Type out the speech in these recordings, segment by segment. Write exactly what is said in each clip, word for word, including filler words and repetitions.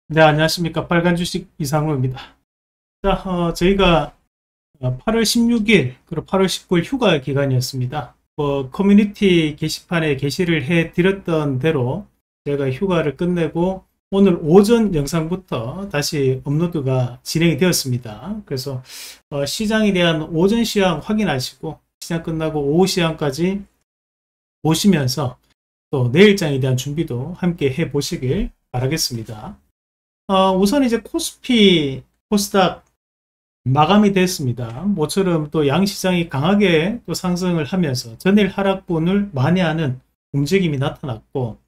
네, 안녕하십니까. 빨간 주식 이상로입니다. 자, 어, 저희가 팔월 십육일, 그리고 팔월 십구일 휴가 기간이었습니다. 뭐, 커뮤니티 게시판에 게시를 해 드렸던 대로 제가 휴가를 끝내고 오늘 오전 영상부터 다시 업로드가 진행이 되었습니다. 그래서 어, 시장에 대한 오전 시황 확인하시고 시장 끝나고 오후 시황까지 보시면서 또 내일장에 대한 준비도 함께 해 보시길 바라겠습니다. 어, 우선 이제 코스피, 코스닥 마감이 됐습니다. 모처럼 또 양시장이 강하게 또 상승을 하면서 전일 하락분을 만회하는 움직임이 나타났고,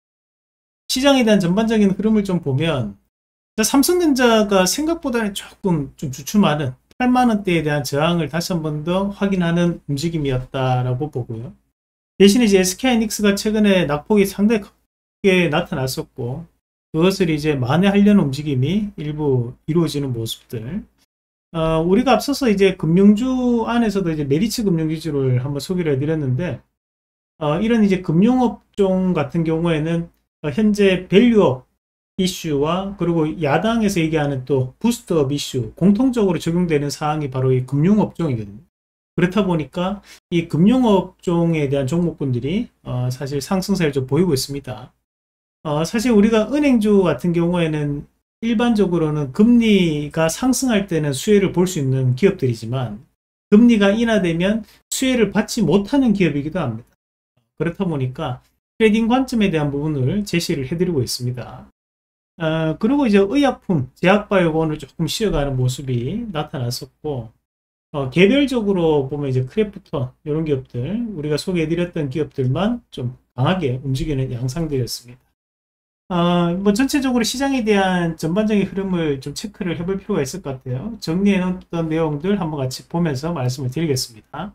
시장에 대한 전반적인 흐름을 좀 보면 삼성전자가 생각보다는 조금 좀 주춤하는 팔만 원대에 대한 저항을 다시 한 번 더 확인하는 움직임이었다라고 보고요. 대신에 이제 에스케이하이닉스가 최근에 낙폭이 상당히 크게 나타났었고, 그것을 이제 만회하려는 움직임이 일부 이루어지는 모습들. 어, 우리가 앞서서 이제 금융주 안에서도 이제 메리츠 금융지주를 한번 소개를 해드렸는데, 어, 이런 이제 금융업종 같은 경우에는 어, 현재 밸류업 이슈와 그리고 야당에서 얘기하는 또 부스트업 이슈, 공통적으로 적용되는 사항이 바로 이 금융업종이거든요. 그렇다 보니까 이 금융업종에 대한 종목군들이 어, 사실 상승세를 좀 보이고 있습니다. 어, 사실 우리가 은행주 같은 경우에는 일반적으로는 금리가 상승할 때는 수혜를 볼 수 있는 기업들이지만, 금리가 인하되면 수혜를 받지 못하는 기업이기도 합니다. 그렇다 보니까 트레이딩 관점에 대한 부분을 제시를 해드리고 있습니다. 어, 그리고 이제 의약품, 제약바이오건을 조금 쉬어가는 모습이 나타났었고, 어, 개별적으로 보면 이제 크래프톤 이런 기업들, 우리가 소개해드렸던 기업들만 좀 강하게 움직이는 양상들이었습니다. 어, 뭐 전체적으로 시장에 대한 전반적인 흐름을 좀 체크를 해볼 필요가 있을 것 같아요. 정리해 놓았던 내용들 한번 같이 보면서 말씀을 드리겠습니다.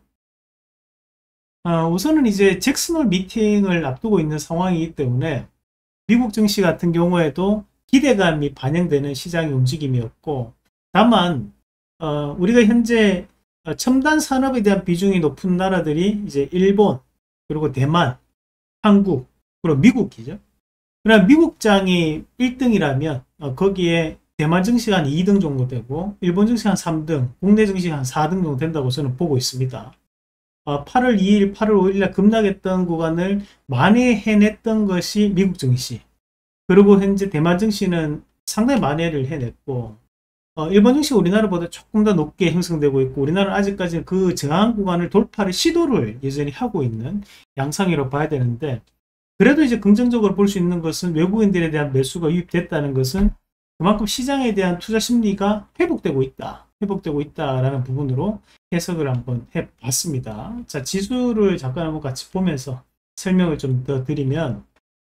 어, 우선은 이제 잭슨홀 미팅을 앞두고 있는 상황이기 때문에 미국 증시 같은 경우에도 기대감이 반영되는 시장의 움직임이었고, 다만 어, 우리가 현재 첨단 산업에 대한 비중이 높은 나라들이 이제 일본, 그리고 대만, 한국, 그리고 미국이죠. 그러나 미국장이 일 등이라면 어, 거기에 대만 증시가 한 이 등 정도 되고 일본 증시가 한 삼 등, 국내 증시가 한 사 등 정도 된다고 저는 보고 있습니다. 어, 팔월 이일, 팔월 오일날 급락했던 구간을 만회해냈던 것이 미국 증시, 그리고 현재 대만 증시는 상당히 만회를 해냈고, 어, 일본 증시 우리나라보다 조금 더 높게 형성되고 있고, 우리나라는 아직까지 그 저항 구간을 돌파를 시도를 여전히 하고 있는 양상이라고 봐야 되는데, 그래도 이제 긍정적으로 볼 수 있는 것은 외국인들에 대한 매수가 유입됐다는 것은 그만큼 시장에 대한 투자 심리가 회복되고 있다. 회복되고 있다라는 부분으로 해석을 한번 해봤습니다. 자, 지수를 잠깐 한번 같이 보면서 설명을 좀 더 드리면,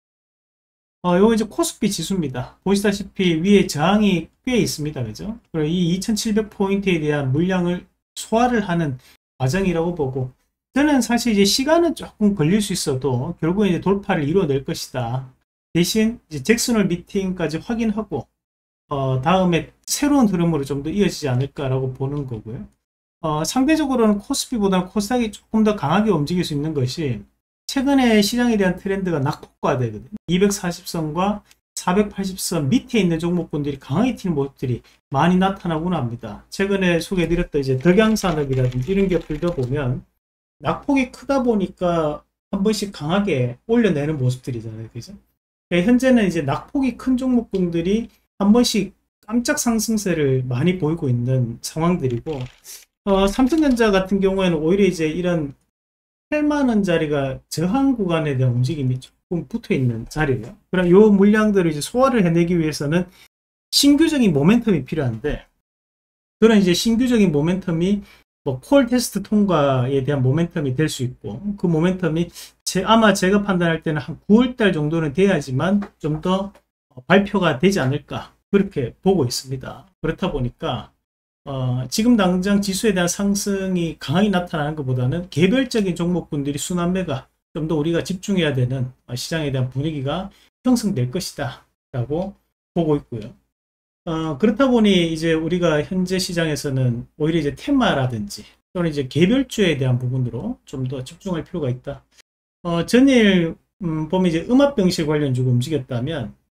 어, 요거 이제 코스피 지수입니다. 보시다시피 위에 저항이 꽤 있습니다. 그죠? 그리고 이 이천칠백 포인트에 대한 물량을 소화를 하는 과정이라고 보고, 저는 사실 이제 시간은 조금 걸릴 수 있어도 결국에 이제 돌파를 이루어낼 것이다. 대신 이제 잭슨홀 미팅까지 확인하고 어, 다음에 새로운 흐름으로 좀 더 이어지지 않을까라고 보는 거고요. 어, 상대적으로는 코스피보다는 코스닥이 조금 더 강하게 움직일 수 있는 것이, 최근에 시장에 대한 트렌드가 낙폭과대거든요. 이백사십 선과 사백팔십 선 밑에 있는 종목군들이 강하게 튀는 모습들이 많이 나타나곤 합니다. 최근에 소개해드렸던 이제 덕양산업이라든지 이런 기업들도 보면 낙폭이 크다 보니까 한 번씩 강하게 올려내는 모습들이잖아요. 그죠? 현재는 이제 낙폭이 큰 종목군들이 한 번씩 깜짝 상승세를 많이 보이고 있는 상황들이고, 어, 삼성전자 같은 경우에는 오히려 이제 이런 팔만 원짜리가 저항 구간에 대한 움직임이 조금 붙어 있는 자리예요. 그럼 이 물량들을 이제 소화를 해내기 위해서는 신규적인 모멘텀이 필요한데, 그런 이제 신규적인 모멘텀이 뭐 콜 테스트 통과에 대한 모멘텀이 될 수 있고, 그 모멘텀이 제, 아마 제가 판단할 때는 한 구월달 정도는 돼야지만 좀 더 발표가 되지 않을까, 그렇게 보고 있습니다. 그렇다 보니까 어, 지금 당장 지수에 대한 상승이 강하게 나타나는 것보다는 개별적인 종목군들이 순환매가 좀 더 우리가 집중해야 되는 시장에 대한 분위기가 형성될 것이다 라고 보고 있고요. 어, 그렇다 보니 이제 우리가 현재 시장에서는 오히려 이제 테마라든지 또는 이제 개별주에 대한 부분으로 좀 더 집중할 필요가 있다. 어, 전일 음, 보면 이제 음압병실 관련주가 움직였다면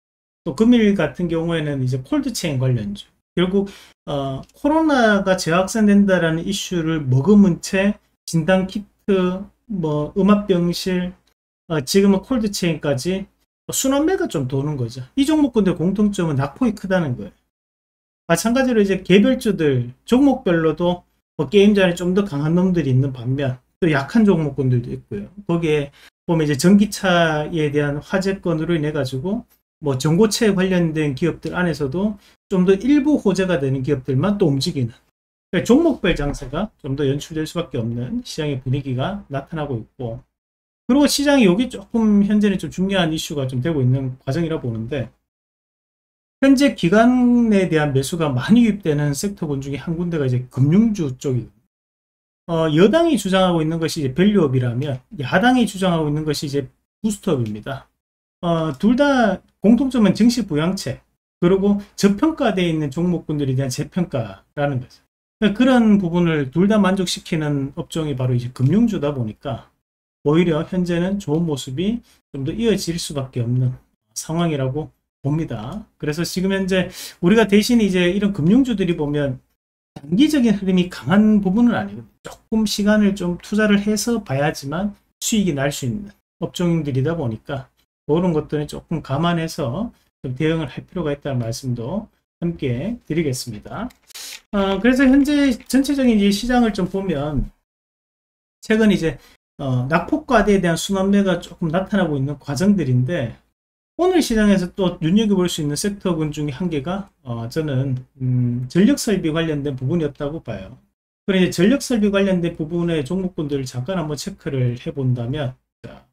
또 금일 같은 경우에는 이제 콜드체인 관련주. 결국 어, 코로나가 재확산된다라는 이슈를 머금은 채 진단키트, 뭐 음압병실, 어, 지금은 콜드체인까지 순환매가 좀 도는 거죠. 이 종목군들 공통점은 낙폭이 크다는 거예요. 마찬가지로 이제 개별주들 종목별로도 뭐 게임전에 좀 더 강한 놈들이 있는 반면 또 약한 종목군들도 있고요. 거기에 보면 이제 전기차에 대한 화재건으로 인해 가지고 뭐 전고체에 관련된 기업들 안에서도 좀 더 일부 호재가 되는 기업들만 또 움직이는, 그러니까 종목별 장세가 좀 더 연출될 수밖에 없는 시장의 분위기가 나타나고 있고, 그리고 시장이 여기 조금 현재는 좀 중요한 이슈가 좀 되고 있는 과정이라 보는데, 현재 기관에 대한 매수가 많이 유입되는 섹터군 중에 한 군데가 이제 금융주 쪽이거든요. 어, 여당이 주장하고 있는 것이 이제 밸류업이라면 야당이 주장하고 있는 것이 이제 부스트업입니다. 어, 둘 다 공통점은 증시 부양책, 그리고 저평가되어 있는 종목군들에 대한 재평가라는 거죠. 그러니까 그런 부분을 둘 다 만족시키는 업종이 바로 이제 금융주다 보니까 오히려 현재는 좋은 모습이 좀 더 이어질 수밖에 없는 상황이라고 봅니다. 그래서 지금 현재 우리가 대신 이제 이런 금융주들이 보면 단기적인 흐름이 강한 부분은 아니거든요. 조금 시간을 좀 투자를 해서 봐야지만 수익이 날 수 있는 업종들이다 보니까 그런 것들은 조금 감안해서 좀 대응을 할 필요가 있다는 말씀도 함께 드리겠습니다. 어, 그래서 현재 전체적인 이제 시장을 좀 보면 최근 이제 어, 낙폭과대에 대한 순환매가 조금 나타나고 있는 과정들인데, 오늘 시장에서 또 눈여겨볼 수 있는 섹터군 중에 한 개가 어, 저는 음, 전력설비 관련된 부분이었다고 봐요. 그래서 전력설비 관련된 부분의 종목군들을 잠깐 한번 체크를 해본다면, 자,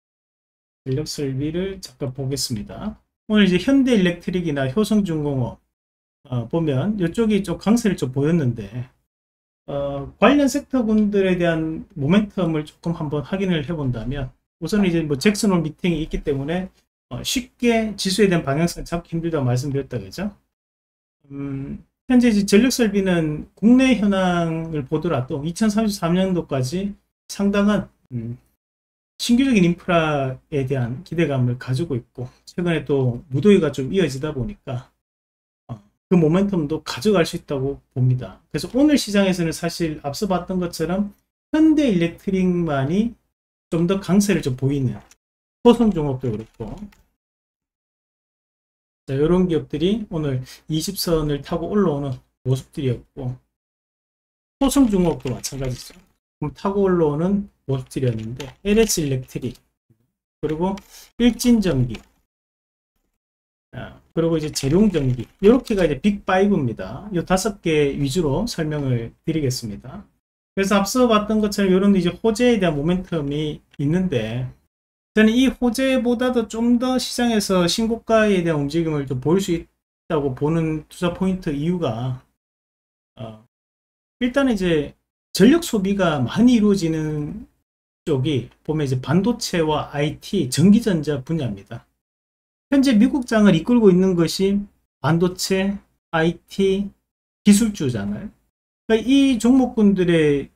전력설비를 잠깐 보겠습니다. 오늘 이제 현대일렉트릭이나 효성중공업 어, 보면 이쪽이 좀 강세를 좀 보였는데, 어, 관련 섹터군들에 대한 모멘텀을 조금 한번 확인을 해본다면, 우선 이제 뭐 잭슨홀 미팅이 있기 때문에 어, 쉽게 지수에 대한 방향성 잡기 힘들다고 말씀드렸다 그죠? 음, 현재 이제 전력설비는 국내 현황을 보더라도 이천삼십삼 년도까지 상당한 음, 신규적인 인프라에 대한 기대감을 가지고 있고, 최근에 또 무더위가 좀 이어지다 보니까 어, 그 모멘텀도 가져갈 수 있다고 봅니다. 그래서 오늘 시장에서는 사실 앞서 봤던 것처럼 현대일렉트릭만이 좀 더 강세를 좀 보이는, 효성종업도 그렇고, 자, 이런 기업들이 오늘 이십 선을 타고 올라오는 모습들이었고, 효성중업도 마찬가지죠. 타고 올라오는 모습들이었는데, 엘에스일렉트릭, 그리고 일진전기, 그리고 이제 재룡전기, 이렇게가 이제 빅파이브입니다. 이 다섯 개 위주로 설명을 드리겠습니다. 그래서 앞서 봤던 것처럼 이런 이제 호재에 대한 모멘텀이 있는데, 저는 이 호재보다도 좀 더 시장에서 신고가에 대한 움직임을 좀 보일 수 있다고 보는 투자 포인트 이유가, 어, 일단 이제 전력 소비가 많이 이루어지는 쪽이 보면 이제 반도체와 아이티, 전기전자 분야입니다. 현재 미국장을 이끌고 있는 것이 반도체, 아이티, 기술주잖아요. 그러니까 이 종목군들의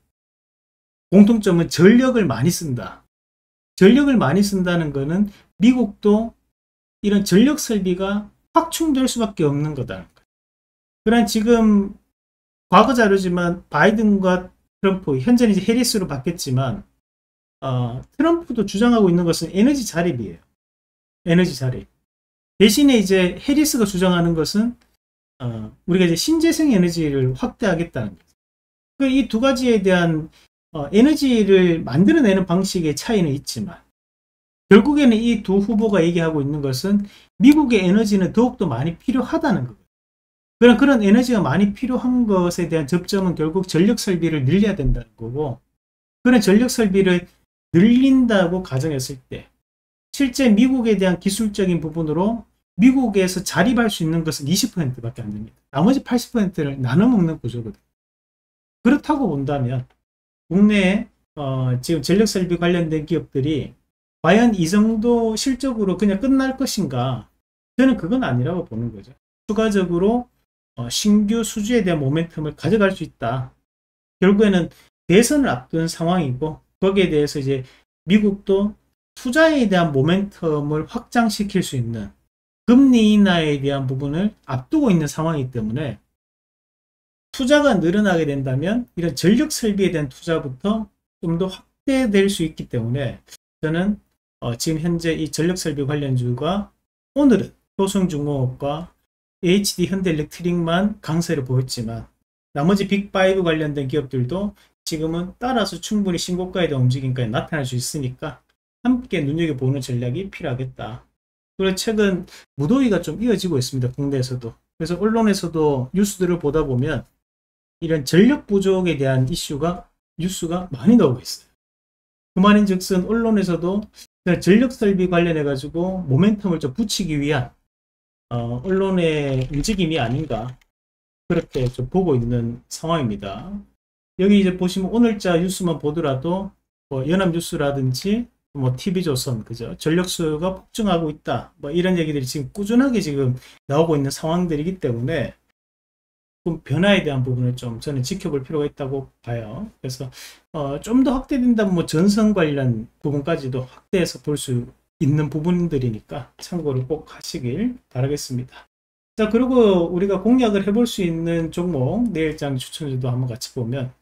공통점은 전력을 많이 쓴다. 전력을 많이 쓴다는 것은 미국도 이런 전력 설비가 확충될 수밖에 없는 거다는 거예요. 그러나 지금 과거 자료지만 바이든과 트럼프, 현재는 이제 해리스로 바뀌었지만 어, 트럼프도 주장하고 있는 것은 에너지 자립이에요. 에너지 자립. 대신에 이제 해리스가 주장하는 것은 어, 우리가 이제 신재생 에너지를 확대하겠다는 거죠. 이 두 가지에 대한 어, 에너지를 만들어내는 방식의 차이는 있지만, 결국에는 이 두 후보가 얘기하고 있는 것은 미국의 에너지는 더욱더 많이 필요하다는 거예요. 그런 그런 에너지가 많이 필요한 것에 대한 접점은 결국 전력 설비를 늘려야 된다는 거고, 그런 전력 설비를 늘린다고 가정했을 때 실제 미국에 대한 기술적인 부분으로 미국에서 자립할 수 있는 것은 이십 퍼센트밖에 안 됩니다. 나머지 팔십 퍼센트를 나눠 먹는 구조거든요. 그렇다고 본다면 국내에 어, 지금 전력 설비 관련된 기업들이 과연 이 정도 실적으로 그냥 끝날 것인가? 저는 그건 아니라고 보는 거죠. 추가적으로 어, 신규 수주에 대한 모멘텀을 가져갈 수 있다. 결국에는 대선을 앞둔 상황이고, 거기에 대해서 이제 미국도 투자에 대한 모멘텀을 확장시킬 수 있는 금리 인하에 대한 부분을 앞두고 있는 상황이기 때문에 투자가 늘어나게 된다면 이런 전력 설비에 대한 투자부터 좀 더 확대될 수 있기 때문에 저는 어 지금 현재 이 전력 설비 관련주가 오늘은 효성중공업과 에이치디 현대일렉트릭만 강세를 보였지만 나머지 빅파이브 관련된 기업들도 지금은 따라서 충분히 신고가에 대한 움직임까지 나타날 수 있으니까 함께 눈여겨보는 전략이 필요하겠다. 그리고 최근 무더위가 좀 이어지고 있습니다. 국내에서도. 그래서 언론에서도 뉴스들을 보다 보면 이런 전력 부족에 대한 이슈가 뉴스가 많이 나오고 있어요. 그 말인 즉슨 언론에서도 전력 설비 관련해 가지고 모멘텀을 좀 붙이기 위한 어, 언론의 움직임이 아닌가 그렇게 좀 보고 있는 상황입니다. 여기 이제 보시면 오늘자 뉴스만 보더라도 뭐 연합뉴스라든지 뭐 티비조선 그죠 전력 수요가 폭증하고 있다 뭐 이런 얘기들이 지금 꾸준하게 지금 나오고 있는 상황들이기 때문에 좀 변화에 대한 부분을 좀 저는 지켜볼 필요가 있다고 봐요. 그래서 어, 좀 더 확대된다면 뭐 전선 관련 부분까지도 확대해서 볼 수 있는 부분들이니까 참고를 꼭 하시길 바라겠습니다. 자, 그리고 우리가 공략을 해볼 수 있는 종목 내일장 추천주도 한번 같이 보면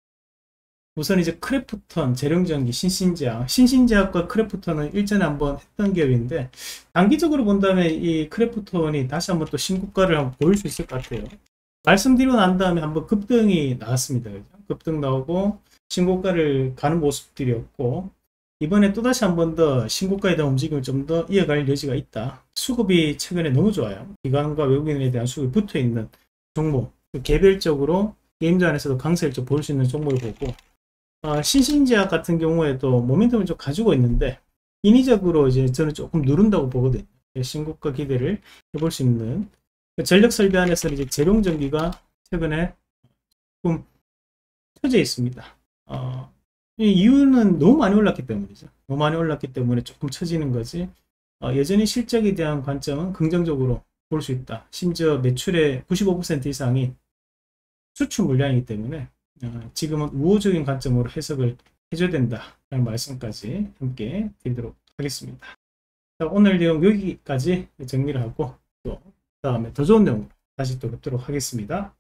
우선 이제 크래프톤, 재룡전기, 신신제약 신신제약과 크래프톤은 일전에 한번 했던 기업인데 단기적으로 본다면 이 크래프톤이 다시 한번 또 신고가를 한번 보일 수 있을 것 같아요. 말씀드리고 난 다음에 한번 급등이 나왔습니다. 그죠? 급등 나오고 신고가를 가는 모습들이었고 이번에 또다시 한 번 더 신고가에 대한 움직임을 좀 더 이어갈 여지가 있다. 수급이 최근에 너무 좋아요. 기관과 외국인에 대한 수급이 붙어있는 종목, 개별적으로 게임즈 안에서도 강세를 좀 볼 수 있는 종목을 보고 어, 신신제약 같은 경우에도 모멘텀을 좀 가지고 있는데 인위적으로 이제 저는 조금 누른다고 보거든요. 신고가 기대를 해볼 수 있는 전력 설비 안에서 이제 재룡전기가 최근에 조금 터져 있습니다. 어, 이 이유는 너무 많이 올랐기 때문이죠. 너무 많이 올랐기 때문에 조금 처지는 거지. 어, 여전히 실적에 대한 관점은 긍정적으로 볼 수 있다. 심지어 매출의 구십오 퍼센트 이상이 수출 물량이기 때문에 어, 지금은 우호적인 관점으로 해석을 해줘야 된다라는 말씀까지 함께 드리도록 하겠습니다. 자, 오늘 내용 여기까지 정리를 하고 또 다음에 더 좋은 내용으로 다시 또 뵙도록 하겠습니다.